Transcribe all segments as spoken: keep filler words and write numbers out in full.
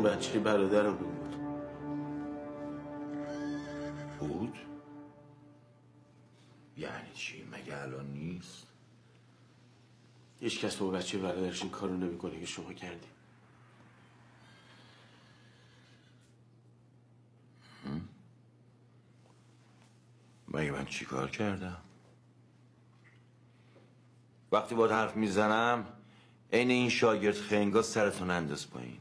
اون بچه برادرم بود. بود؟ یعنی چی؟ مگه الان نیست؟ هیچ کس با بچه برادرش این کارو نمیکنه که شما کردی. مگه من چی کار کردم؟ وقتی باید حرف میزنم عین این شاگرد خنگا سرتون انداز پایین.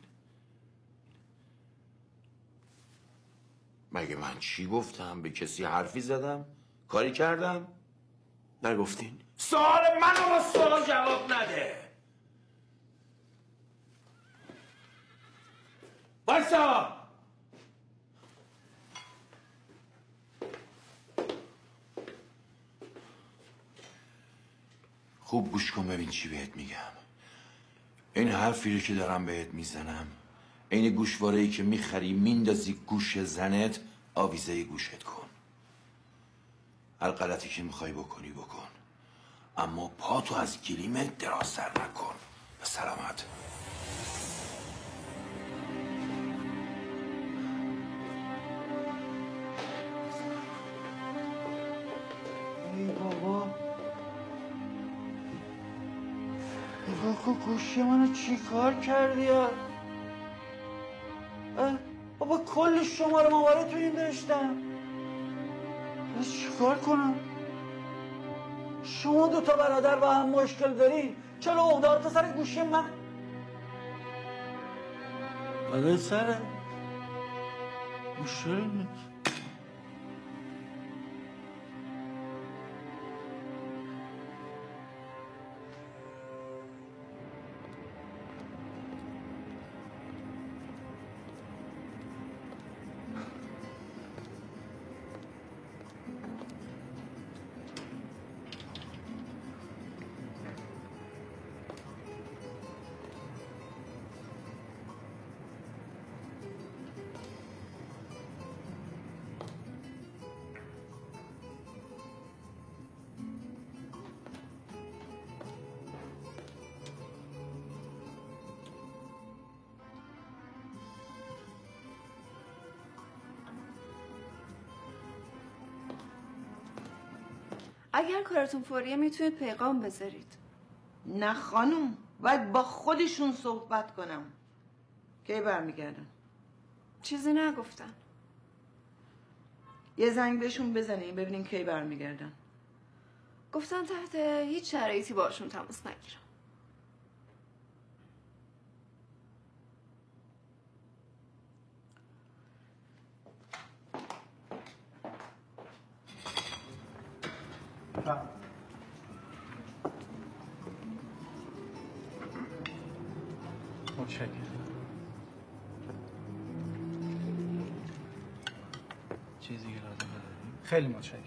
مگه من چی گفتم؟ به کسی حرفی زدم؟ کاری کردم؟ نگفتین. سوال منو با سوال جواب نده. بایستا. خوب گوش کن ببین چی بهت میگم. این حرفی رو که دارم بهت میزنم این گوشواره‌ای که میخری میندازی گوش زنت، آویزه گوشت کن. هر غلطی که میخوای بکنی بکن، اما پاتو از گلیمت درازتر نکن. به سلامت. ای بابا، نگاه کن گوشی منو چی کار کردی یا؟ بابا کل شماره مواره تو این داشتم. بس چی کار کنم؟ شما دوتا برادر با هم مشکل دارین، چرا عقده‌هاتو سر گوشی من؟ بله سره مشکل نیست. اگر کارتون فوریه میتونید پیغام بذارید. نه خانم، باید با خودشون صحبت کنم. کی برمیگردن؟ چیزی نگفتن. یه زنگ بهشون بزنین ببینین کی برمیگردن. گفتن تحت هیچ شرایطی باشون تماس نگیرم. متشکرم. چیزی که لازم نداریم. خیلی متشکرم.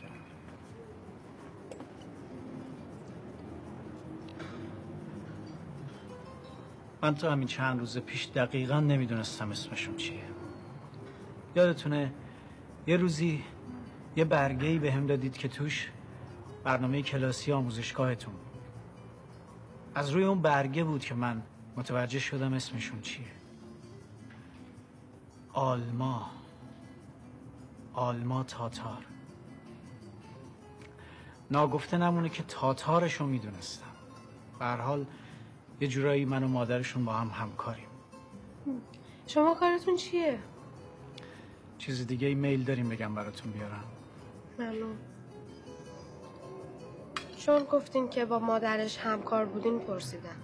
من تا همین چند روز پیش دقیقاً نمیدونستم اسمشون چیه. یادتونه یه روزی یه برگه‌ای بهم دادید که توش برنامه کلاسی آموزشگاهتون بود. از روی اون برگه بود که من متوجه شدم اسمشون چیه. آلما. آلما تاتار. ناگفته نمونه که تاتارشو میدونستم. به هر حال یه جورایی من و مادرشون با هم همکاریم. شما کارتون چیه؟ چیز دیگه ایمیل داریم بگم براتون بیارم. ممنون. چون گفتین که با مادرش همکار بودین پرسیدم.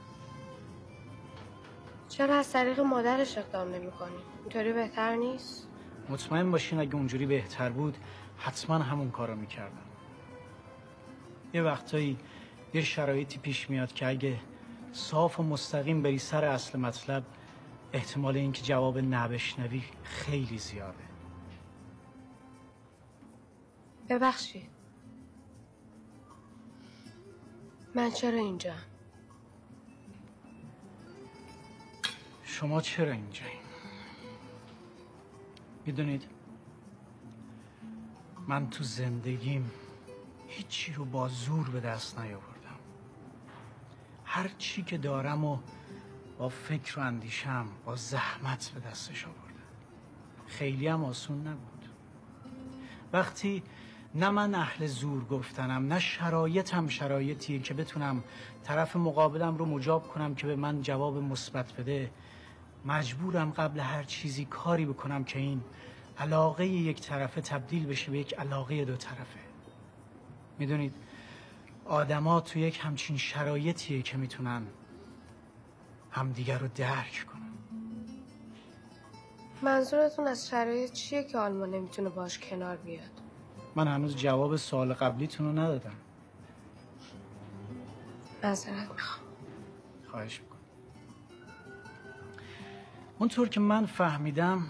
چرا از طریق مادرش اقدام نمی کنی؟ اینطوری بهتر نیست؟ مطمئن باشین اگه اونجوری بهتر بود حتما همون کارو میکردم. یه وقتایی یه شرایطی پیش میاد که اگه صاف و مستقیم بری سر اصل مطلب احتمال اینکه جواب نبشنوی خیلی زیاده. ببخشید. من چرا اینجا؟ شما چرا اینجایی؟ میدونید من تو زندگیم هیچی رو با زور به دست نیاوردم. هر چی که دارم و با فکر و اندیشم با زحمت به دستش آوردم. خیلی هم آسون نبود. وقتی نه من اهل زور گفتنم نه شرایطم شرایطیه که بتونم طرف مقابلم رو مجاب کنم که به من جواب مثبت بده، مجبورم قبل هر چیزی کاری بکنم که این علاقه یک طرفه تبدیل بشه به یک علاقه دو طرفه. میدونید آدما تو یک همچین شرایطیه که میتونن همدیگر رو درک کنن. منظورتون از شرایط چیه که آلما نمیتونه باش کنار بیاد؟ من هنوز جواب سوال قبلیتون رو ندادم. معذرت میخوام. خواهش میکنم. اونطور که من فهمیدم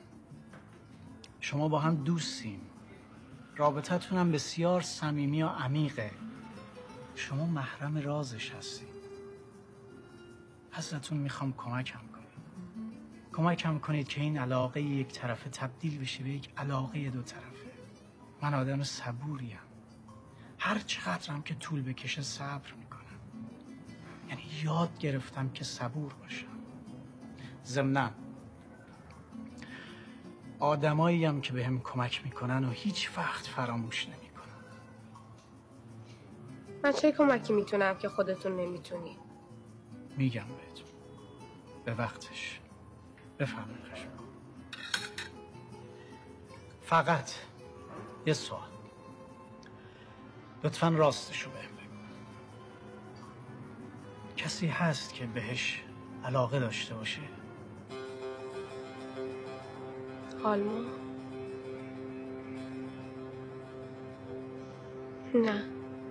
شما با هم دوستین، رابطتون هم بسیار صمیمی و عمیقه. شما محرم رازش هستین. ازتون میخوام کمکم کنید. کمکم کنید که این علاقه یک طرفه تبدیل بشه به یک علاقه دو طرفه. من آدم صبوریم. هر چقدرم که طول بکشه صبر میکنم. یعنی یاد گرفتم که صبور باشم. ضمناً آدمایی هم که بهم کمک میکنن و هیچ وقت فراموش نمیکنم. من چه کمکی میتونم که خودتون نمیتونی؟ میگم بهتون به وقتش. بفرمایید. خشم فقط یه سوال، لطفاً راستشو بهم بگو. کسی هست که بهش علاقه داشته باشه؟ آلما؟ نه.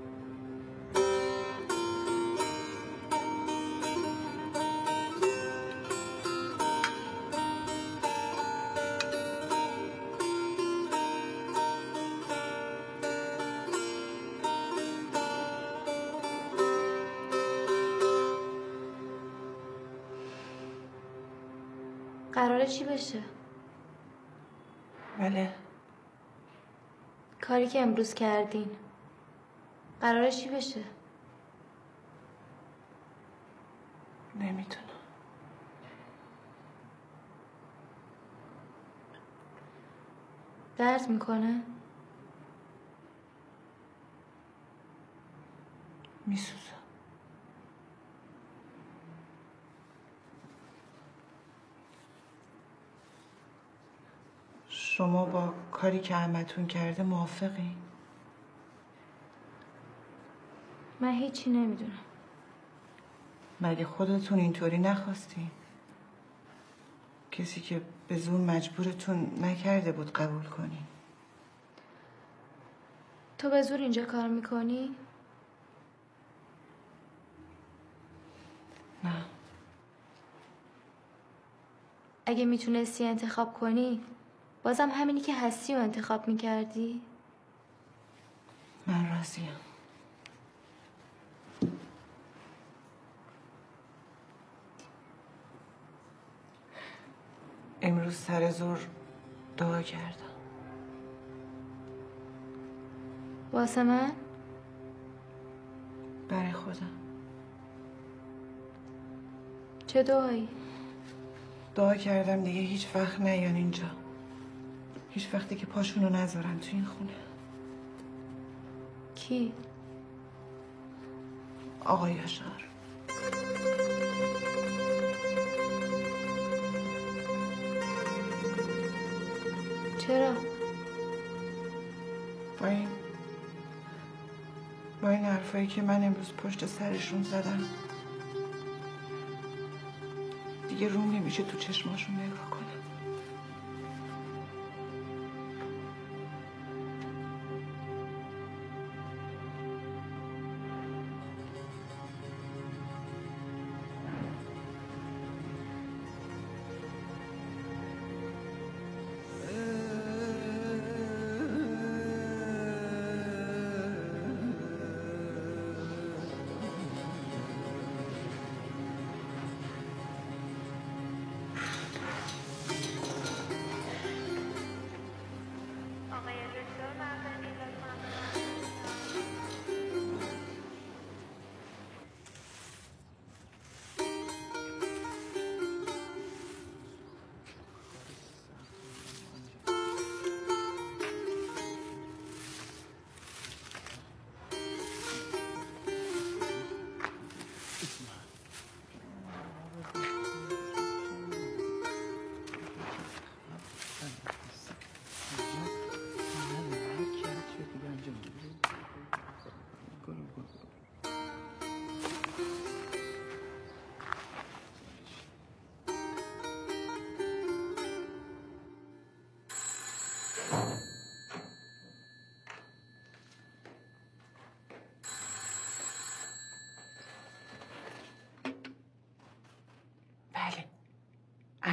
قراره چی بشه؟ بله. کاری که امروز کردین قراره چی بشه؟ نمیتونم. درد میکنه؟ میسوزم. شما با کاری که عمتون کرده موافقی؟ من هیچی نمیدونم. مگه خودتون اینطوری نخواستین؟ کسی که به زور مجبورتون نکرده بود قبول کنین. تو به زور اینجا کار میکنی؟ نه. اگه میتونستی انتخاب کنی بازم همینی که هستی رو انتخاب میکردی؟ من راضیم. امروز سر زور دعا کردم. واسه من؟ برای خودم. چه دعایی؟ دعا کردم دیگه هیچ وقت نیان اینجا. هیچ وقتی که پاشونو نذارن تو این خونه. کی؟ آقای یاشار. چرا؟ با این با این حرفایی که من امروز پشت سرشون زدم دیگه روم نمیشه تو چشماشون نگاه کنم.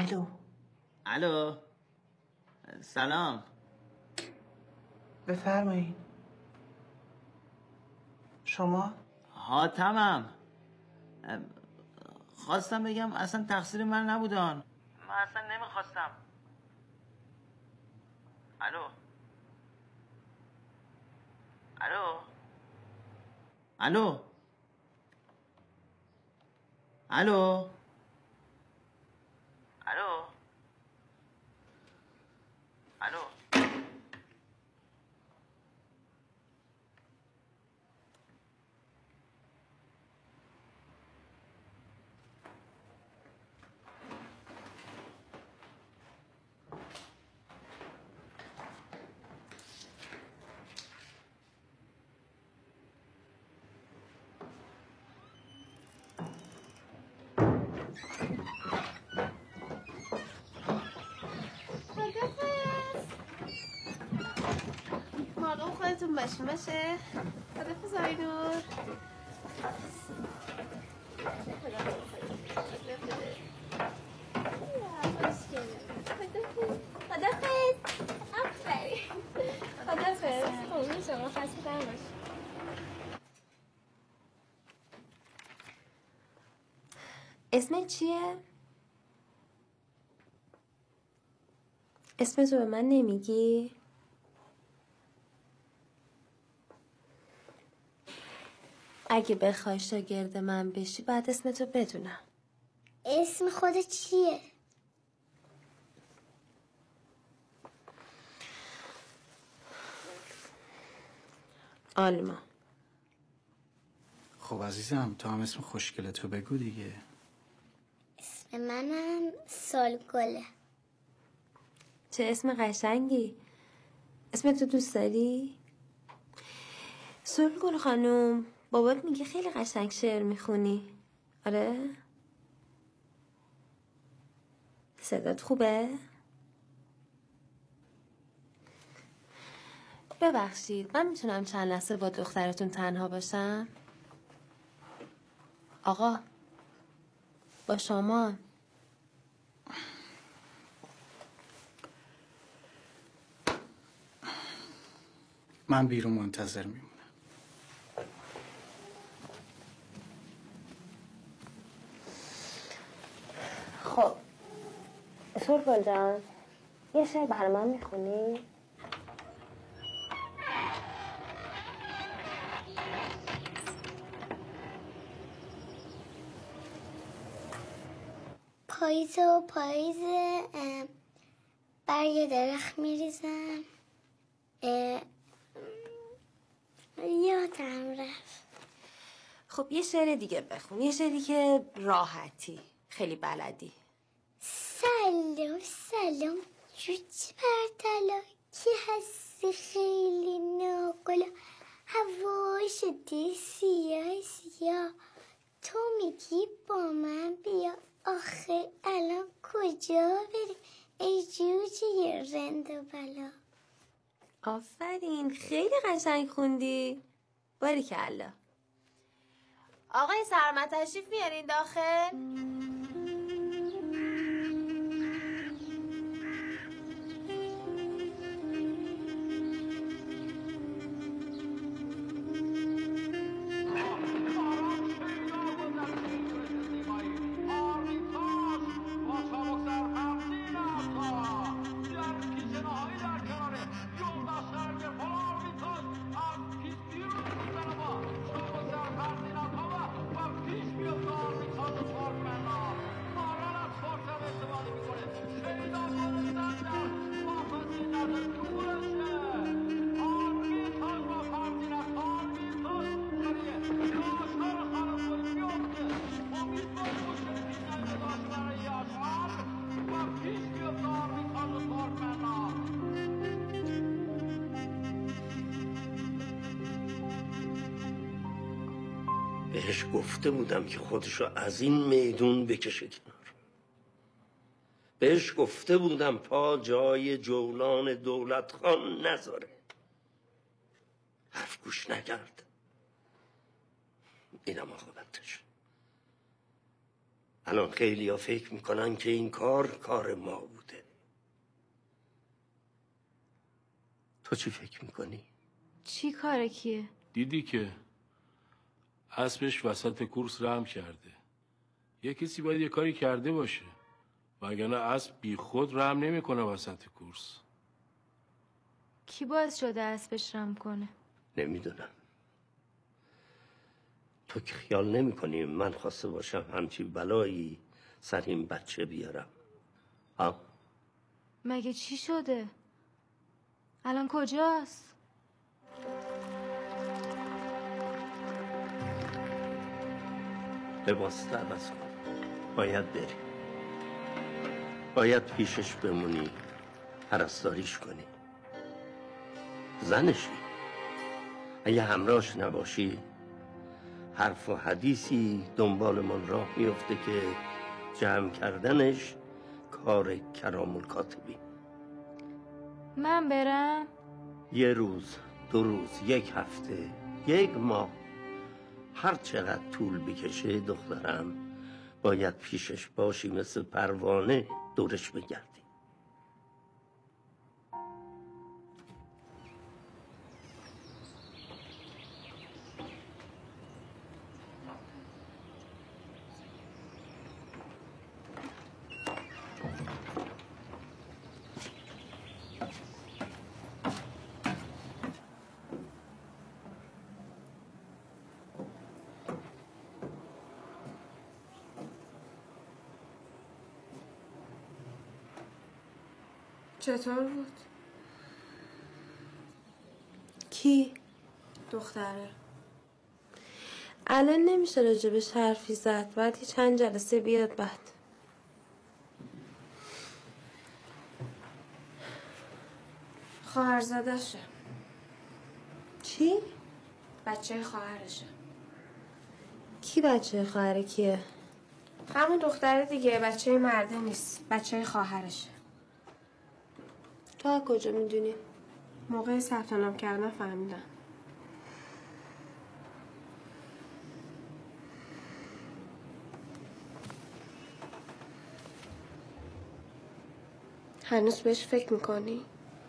الو الو سلام. بفرمایید. شما؟ حاتمم. خواستم بگم اصلا تقصیر من نبودن. من اصلا نمیخواستم. الو الو الو الو الو الو مراقب خودتون باشین باشه. خدافظ آینور. خدافظ. آفرین. خدافظ. قربون شما خسته نباشید. اسمت چیه؟ اسمتو به من نمیگی؟ اگه بخوای شاگرد من بشی باید اسمتو بدونم. اسم خودت چیه؟ آلما. خب عزیزم تو هم اسم خوشگلتو بگو دیگه. اسم منم سالگله. چه اسم قشنگی. اسمتو دوست داری؟ سالگل خانوم، بابات میگه خیلی قشنگ شعر میخونی. آره؟ صدات خوبه؟ ببخشید من میتونم چند لحظه با دخترتون تنها باشم؟ آقا با شما. من بیرون منتظر میمونم. خب سرگل جان یه شعر برای من میخونی؟ پاییز و پاییز برگ درخت میریزم. یادم رفت. خب یه شعر دیگه بخون. یه شعری که راحتی خیلی بلدی. سلام سلام جوجه پرتلا کی هستی خیلی ناقلا هوا شده سیاه سیاه تو میگی با من بیا آخه الان کجا بریم ای جوجه رند و بلا. آفرین خیلی قشنگ خوندی. باریکلا. آقای سرمد تشریف میارین داخل؟ بهش گفته بودم که خودشو از این میدون بکشه کنار. بهش گفته بودم پا جای جولان دولت خان نذاره. حرف گوش نکرد. اینم عاقبتش. الان خیلی ها فکر میکنن که این کار کار ما بوده. تو چی فکر میکنی؟ چی کار کیه؟ دیدی که اسبش وسط کورس رحم کرده. یه کسی باید یه کاری کرده باشه، وگرنه اسب بی خود رحم نمیکنه وسط کورس. کی باعث شده اسبش رحم کنه؟ نمیدونم. تو که خیال نمی کنی من خواسته باشم همچی بلایی سر این بچه بیارم؟ ها؟ مگه چی شده؟ الان کجاست؟ لباس عوض کن. باید بری. باید پیشش بمونی، پرستاریش کنی. زنشی. اگه همراهش نباشی حرف و حدیثی دنبالمون راه میفته که جمع کردنش کار کرام الکاتبی. من برم؟ یه روز، دو روز، یک هفته، یک ماه، هر چقدر طول بکشه دخترم باید پیشش باشی، مثل پروانه دورش بگردی. چطور بود؟ کی؟ دختره. الان نمیشه راجبش حرفی زد، باید یه چند جلسه بیاد بعد. خواهرزادشه. چی؟ بچه خواهرشه. کی بچه خواهر کیه؟ همون دختره دیگه، بچه مرده نیست، بچه خواهرشه. تو از کجا میدونی؟ موقع ثبت نام کردن فهمیدم. هنوز بهش فکر میکنی؟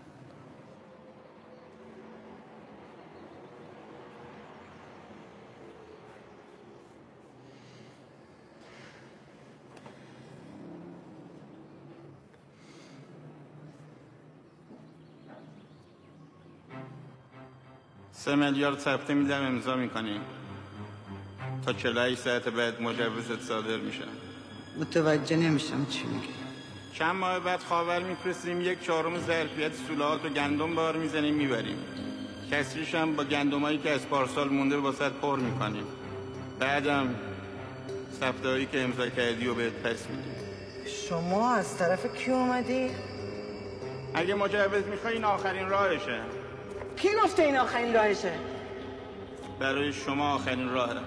سه میلیارد ثبته میدم امضا میکنی تا چهل و هشت ساعت بعد مجوزت صادر میشه. متوجه نمیشم چی میگی. چند ماه بعد خاور میفرستیم، یک چهارم ظرفیت سولاهات و گندم بار میزنیم میبریم. کسریش هم با گندمایی که از پارسال مونده واسط پر میکنیم. بعدم ثبتهایی که امضا کردی و بهت پس میدیم. شما از طرف کی اومدی؟ اگه مجوز میخوای این آخرین راهشه. کی گفته این آخرین راهشه؟ برای شما آخرین راهه.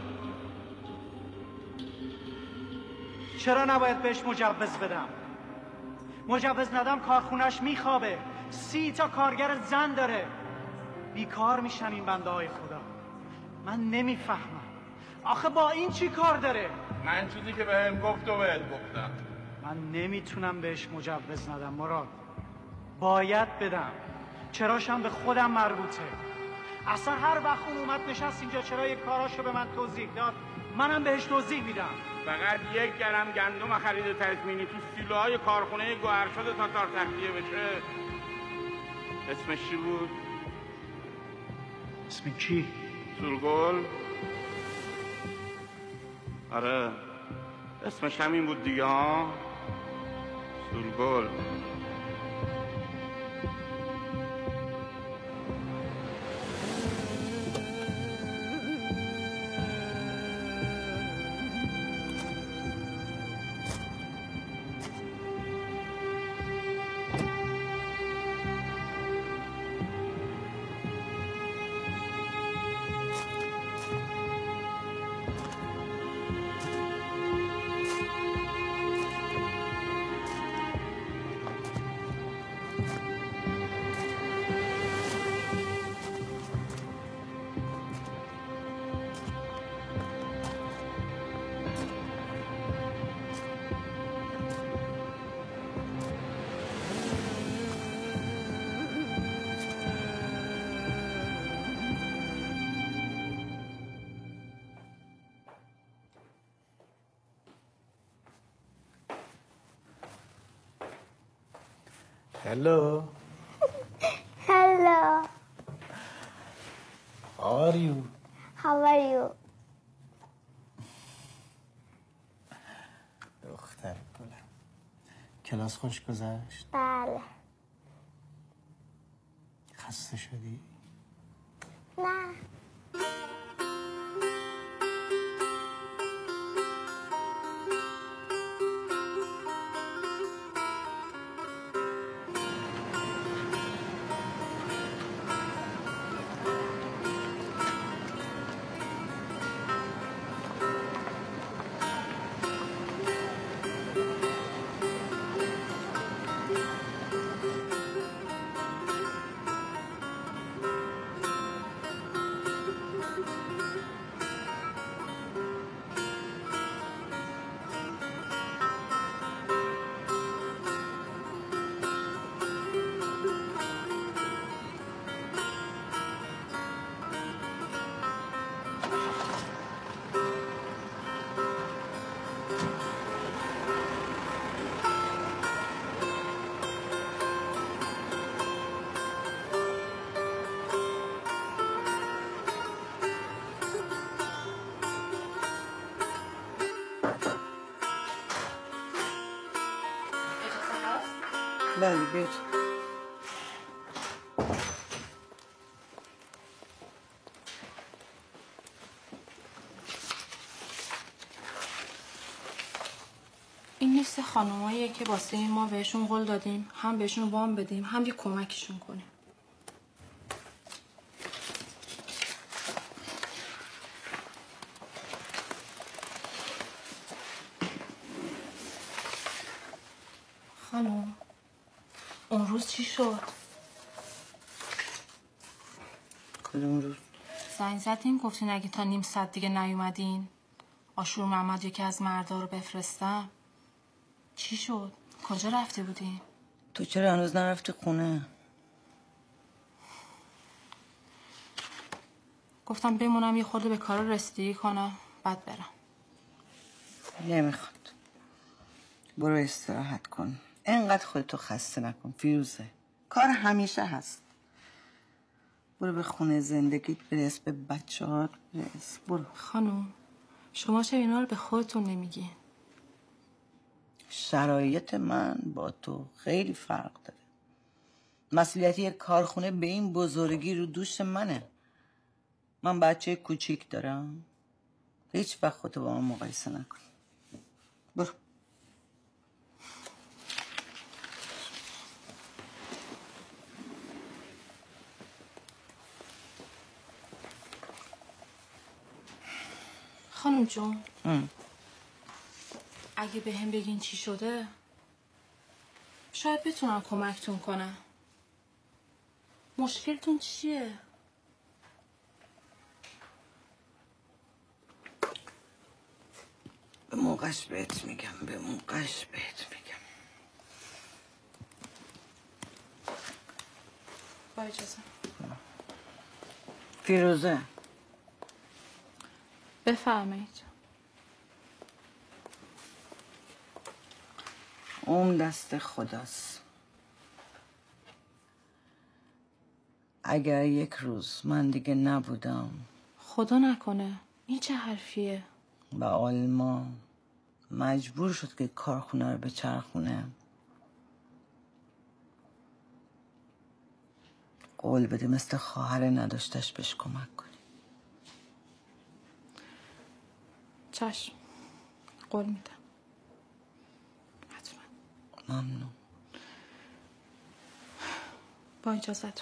چرا نباید بهش مجوز بدم؟ مجوز ندم کارخونش میخوابه. سی تا کارگر زن داره. بیکار میشن این بنده های خدا. من نمیفهمم آخه با این چی کار داره؟ من چیزی که بهم گفت و بهت گفتم. من نمیتونم بهش مجوز ندم مراد. باید بدم. چراشم به خودم مربوطه. اصلا هر وقت اون اومد نشست اینجا چرا یک کاراشو به من توضیح داد، منم بهش توضیح میدم. فقط یک گرم گندم خرید تضمینی تو سیلوهای کارخونه گوهرشاد تاتار تخلیه بشه. اسمش چی بود؟ اسم کی؟ سورگل. آره اسمش همین بود دیگه ها، سورگل. Hello. Hello. How are you? How are you? دختر گلم. کلاس خوش گذشت؟ بله. خسته شدی؟ نه. بله بیاد. این لیست خانماییه که واسه ما بهشون قول دادیم هم بهشون وام بدیم هم یه کمکشون کنیم. خانم اون روز چی شد؟ کدوم روز؟ زنگ زدین گفتین اگه تا نیم ساعت دیگه نیومدین آشور محمد یکی از مردا رو بفرستم. چی شد؟ کجا رفته بودین؟ تو چرا هنوز نرفتی خونه؟ گفتم بمونم یه خورده به کار رسیدگی کنم بعد برم. نمیخواد. برو استراحت کن. اینقدر خودتو خسته نکن فیروزه. کار همیشه هست. برو به خونه زندگیت برس، به بچه هات برس. برو. خانم شما چه اینا رو به خودتون نمیگین؟ شرایط من با تو خیلی فرق داره. مسئولیت یک کارخونه به این بزرگی رو دوش منه. من بچه کوچیک دارم. هیچ وقت خودتو با من مقایسه نکن. برو. خانم جون اگه به هم بگین چی شده شاید بتونم کمکتون کنم. مشکلتون چیه؟ به موقعش بهت میگم. به موقعش بهت میگم. با اجازه. فیروزه بفرمایید. اون دست خداست. اگر یک روز من دیگه نبودم خدا نکنه این چه حرفیه؟ و آلما مجبور شد که کارخونه رو به چرخونه، قول بده مثل خواهر نداشتش بهش کمک کنی. چشم قول میدم. حتما. ممنون. با اجازتون.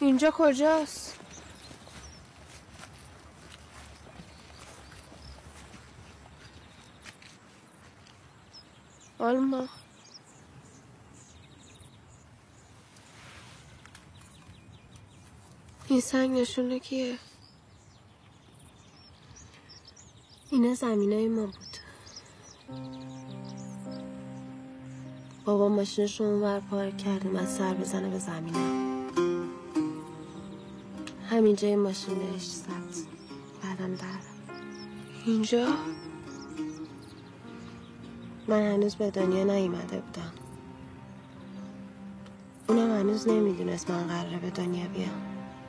اینجا کجاست؟ آلما این سنگ نشونه کیه؟ اینا زمینای ما بود. بابا ماشینش رو اونور پارک کرد اومد سر بزنه به زمینه. همینجا این ماشین بهش زد. بعدم در اینجا؟ من هنوز به دنیا نیومده بودم. اونم هنوز نمیدونست من قراره به دنیا بیام.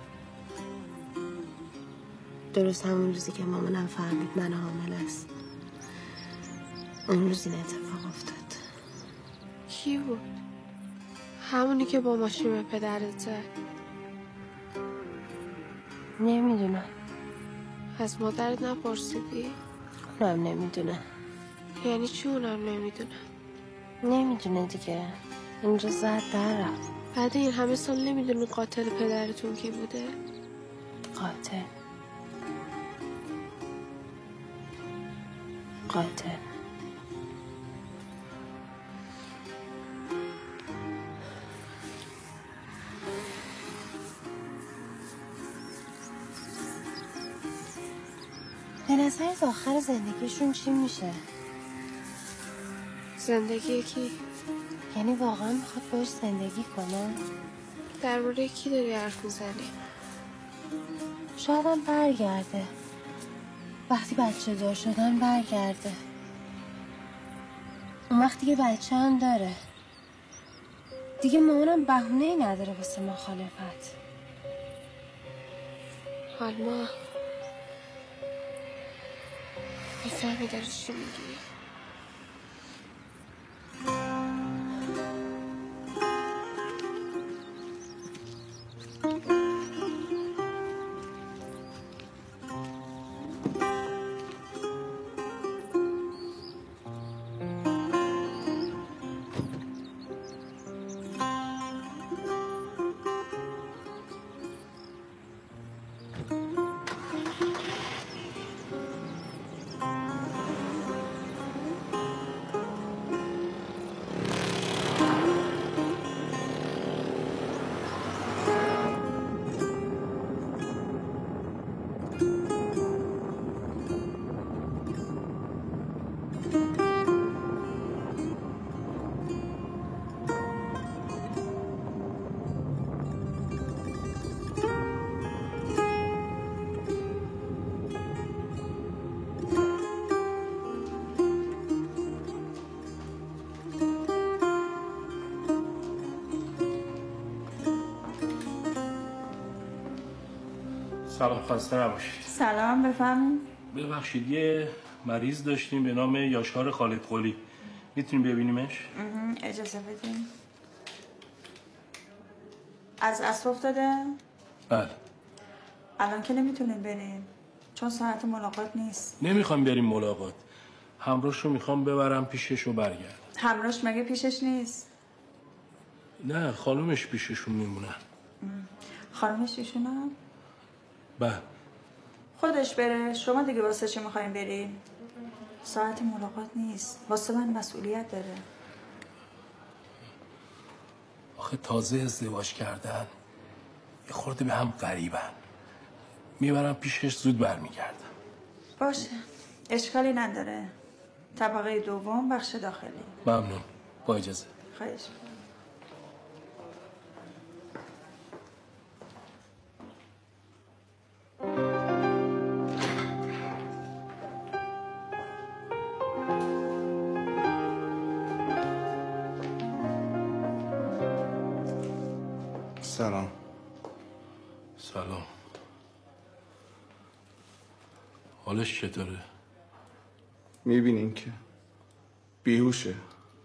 درست همون روزی که مامانم فهمید من حامل است، اون روز این اتفاق افتاد. کی بود؟ همونی که با ماشین به پدرت زد؟ نمیدونم. از مادرت نپرسیدی؟ اونم نمیدونه. یعنی چی اونم نمیدونه؟ نمیدونه دیگه. اینجا زد در رفت. بعد این همه سال نمیدونی قاتل پدرتون کی بوده؟ قاتل قاتل به نظرت آخر زندگیشون چی میشه؟ زندگی کی؟ یعنی واقعا میخواد باش زندگی کنه؟ در مورد کی داری حرف میزنی؟ شاید هم برگرده. وقتی بچه دار شدن برگرده. اون وقت دیگه بچه هم داره. دیگه مامانم بهونه ای نداره واسه مخالفت. آلما میفهمی داری چی میگی؟ سلام، خسته نباشید. سلام، بفهمید. ببخشید یه مریض داشتیم به نام یاشار خالد قلی. میتونیم ببینیمش؟ اجازه بدیم. از اسب افتاده؟ بله. الان که نمیتونیم بریم چون ساعت ملاقات نیست. نمیخوام بریم ملاقات. همراهش رو میخوام ببرم پیشش و برگردم. همراهش مگه پیشش نیست؟ نه، خانومش پیششون میمونن. خانومش ایشونم؟ بله. خودش بره. شما دیگه واسه چی میخوایم بریم؟ ساعت ملاقات نیست. واسه من مسئولیت داره. آخه تازه ازدواج کردن یه خورده به هم غریبن. میبرم پیشش زود برمیگردم. باشه، اشکالی نداره. طبقه دوم، بخش داخلی. ممنون. با اجازه. خواهش. سلام. سلام. حالش چطوره؟ میبینین که بیهوشه.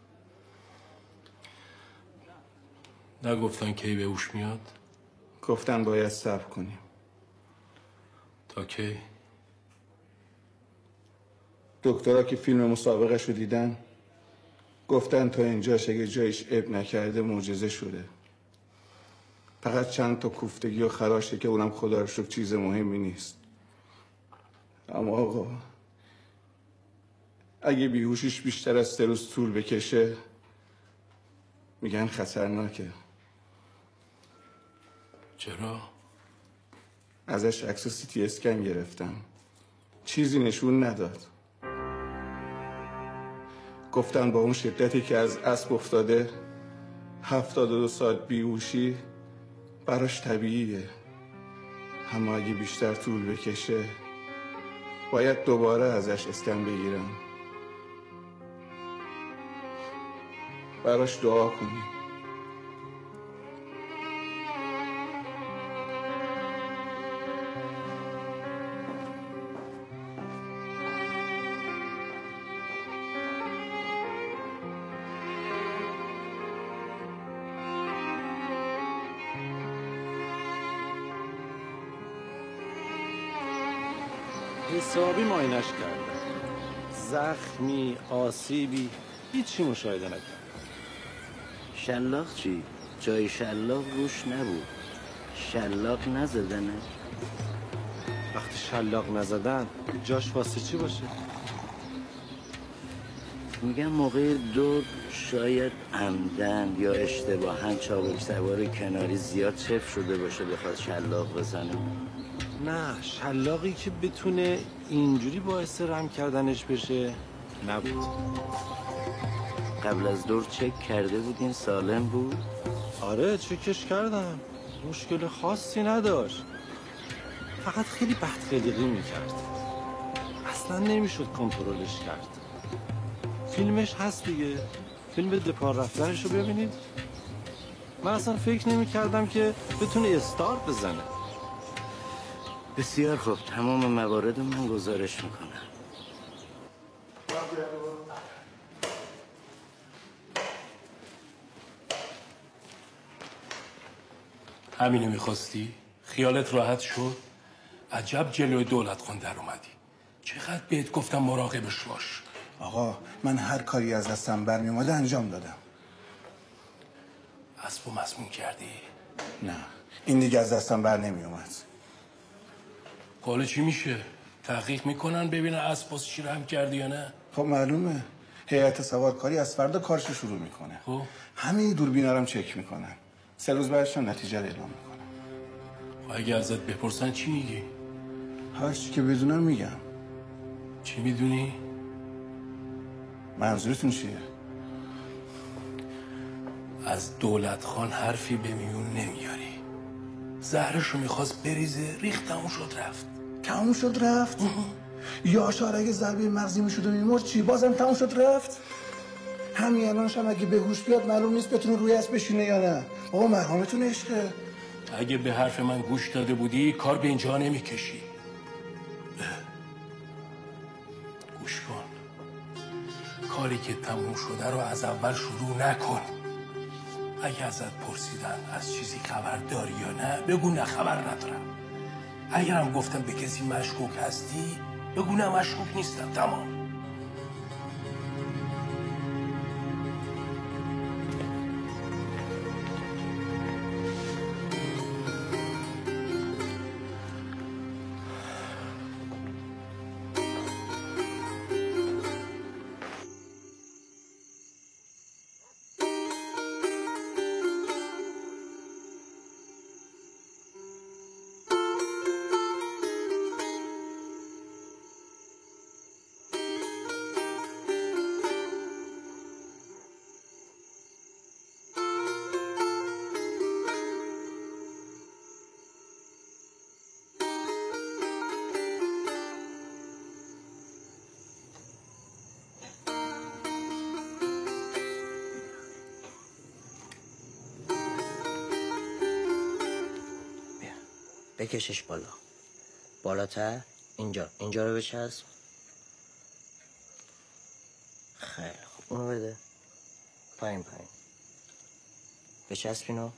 نگفتن کی به هوش میاد؟ گفتن باید صبر کنیم. تا کی؟ دکترها که فیلم مسابقه شو دیدن گفتن تا اینجاش اگه جایش اب نکرده معجزه شده. فقط چند تا کوفتگی و خراشه که اونم خدا رو شکر چیز مهمی نیست. اما آقا اگه بیهوشیش بیشتر از سه روز طول بکشه میگن خطرناکه. چرا؟ ازش عکس و سی تی اسکن گرفتم، چیزی نشون نداد. گفتن با اون شدتی که از اسب افتاده هفتاد و دو ساعت بیهوشی براش طبیعیه، اما اگه بیشتر طول بکشه باید دوباره ازش اسکن بگیرم. براش دعا کنیم. حسابی ماینش کردم، زخمی، آسیبی، هیچی مشاهده نکردم. شلاق چی؟ جای شلاق روش نبود. شلاق نزدنه؟ وقتی شلاق نزدن جاش واسه چی باشه؟ میگم موقع دور شاید عمدن یا اشتباهاً چابک سوار کناری زیاد چف شده باشه بخواد شلاق بزنه. نه، شلاقی که بتونه اینجوری باعث رم کردنش بشه نبود. قبل از دور چک کرده بودین سالم بود؟ آره چکش کردم، مشکل خاصی نداشت، فقط خیلی بدقلقی میکرد، اصلا نمیشد کنترلش کرد. فیلمش هست دیگه، فیلم دپار رفتنش رو ببینید. من اصلا فکر نمیکردم که بتونه استارت بزنه. بسیار خوب، تمام موارد من گزارش میکنم. همینو میخواستی؟ خیالت راحت شد؟ عجب جلوی دولت خون در اومدی. چقدر بهت گفتم مراقبش باش. آقا من هر کاری از دستم برمی اومده انجام دادم. اسبو مسموم کردی؟ نه، این دیگه از دستم بر نمی اومد. حالا چی میشه؟ تحقیق میکنن ببینن اسب چی رحم کردی یا نه؟ خب معلومه، هیئت سوارکاری از فردا کارشو شروع میکنه. خب همه دوربینا رو چک میکنن، سه روز بعدش نتیجه رو اعلام میکنن. اگه ازت بپرسن چی میگی؟ هر چی که بدونم میگم. چی میدونی؟ منظورتون چیه؟ از دولت خان حرفی به میون نمیاری. زهرشو میخواست بریزه، ریخت، تموم شد رفت. تموم شد رفت؟ یاشار اگه ضربه مغزی میشد و میمرد چی؟ بازم تموم شد رفت؟ همین الانش هم اگه به هوش بیاد معلوم نیست بتونه روی اسب بشینه یا نه. آقا مرحمتون عشقه. اگه به حرف من گوش داده بودی کار به اینجا نمیکشی. گوش کن، کاری که تموم شده رو از اول شروع نکن. اگه ازت پرسیدن از چیزی خبر داری یا نه بگو نه خبر ندارم. اگرم گفتم به کسی مشکوک هستی بگو نه مشکوک نیستم. تمام. بکشش بالا، بالاتر، اینجا اینجا رو بچسب. خیلی خوب، اونو بده پایین پایین، بچسب اینو.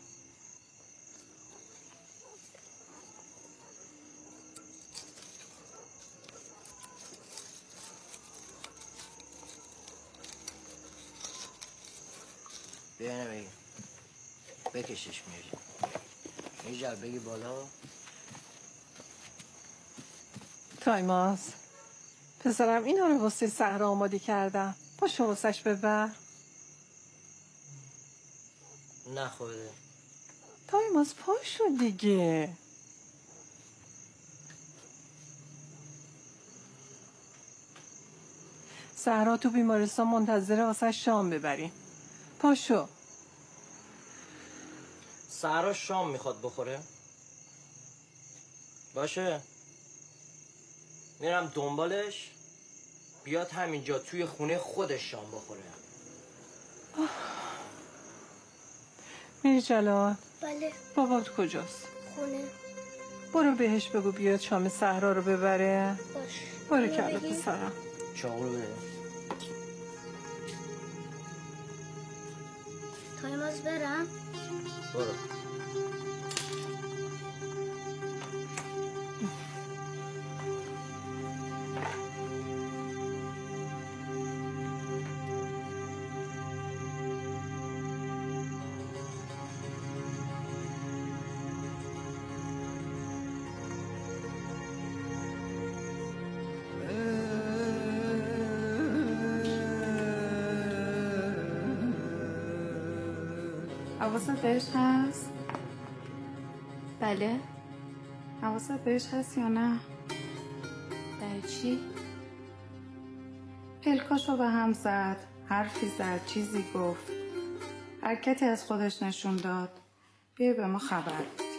بیا اینو بگیر، بکشش میری. میجر بگی بالا. تایماز پسرم اینا رو واسه صحرا آماده کردم، پاشو واسش ببر. نخوره. تایماز پاشو دیگه. صحرا تو بیمارستان منتظره واسه شام ببریم. پاشو. صحرا شام میخواد بخوره؟ باشه، میرم دنبالش بیاد همینجا توی خونه خودش شام بخوره. میری جلال؟ بله. بابات کجاست؟ خونه. برو بهش بگو بیاد شام صحرا رو ببره. باش. برو کلا پسرم. چاقو رو بده. تایماز برم؟ برو. حواست بهش هست؟ بله. حواست بهش هست یا نه؟ برای چی؟ پلکاشو به هم زد، حرفی زد، چیزی گفت، حرکتی از خودش نشون داد. بیای به ما خبر.